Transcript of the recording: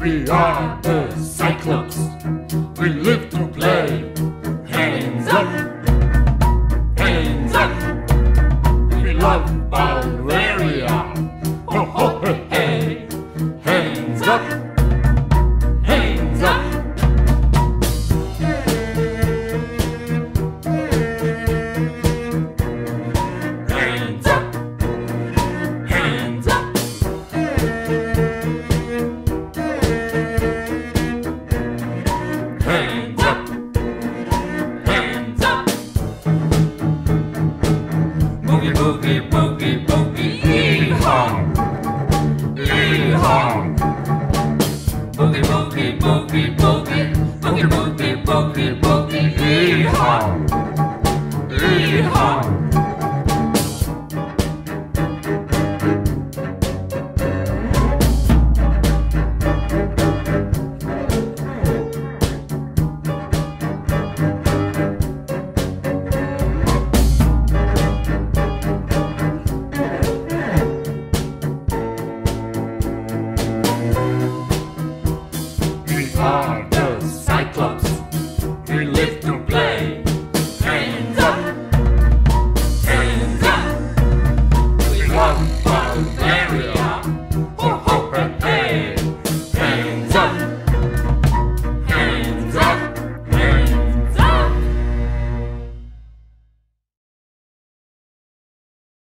We are the Cyclops. We live to play. Hands up, hands up. We love BALVARIA. Ho ho hey hey. Hands up, hands up. Hands up, hands up. Hands up, hands up. Boogie, boogie, boogie, boogie, yee-haw, yee-haw. Boogie, boogie, boogie, boogie, boogie, boogie, boogie, boogie, yee-haw, yee-haw.